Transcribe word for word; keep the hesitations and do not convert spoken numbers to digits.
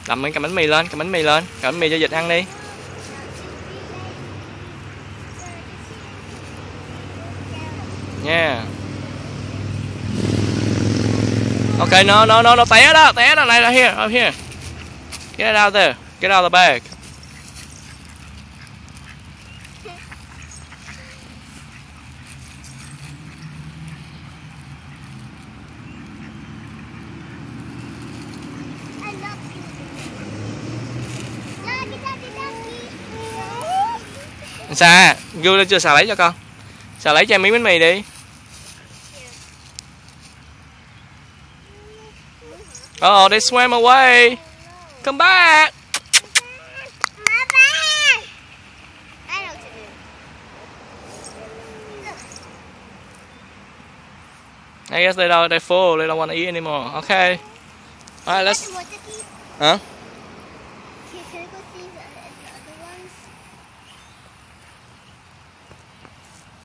Cầm cầm bánh mì lên, cầm bánh mì lên, cầm bánh mì cho vịt ăn đi. Nha. Yeah. Ok, no, no, no, no, té đó, té đó, này, here, up here. Get it out there, get out of the bag. Sa, vô lên chưa, Sa lấy cho con. Sa lấy cho em miếng bánh mì đi. Oh, they swam away. Come back. I guess they don't, they're full. They don't want to eat anymore. Okay. All right, let's. Huh?